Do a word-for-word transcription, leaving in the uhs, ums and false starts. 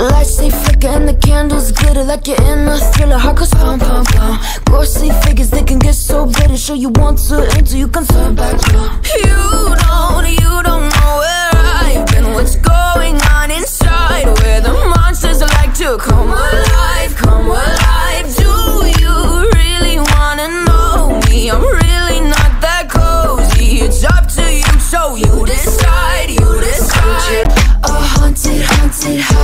Lights they flicker and the candles glitter like you're in a thriller. Heart goes pum pum pum. Ghostly figures, they can get so bitter. Show you want to enter, you can turn back now. You don't, you don't know where I've been. What's going on inside? Where the monsters like to come alive, come alive. Do you really wanna know me? I'm really not that cozy. It's up to you, so you decide, you decide. A haunted, haunted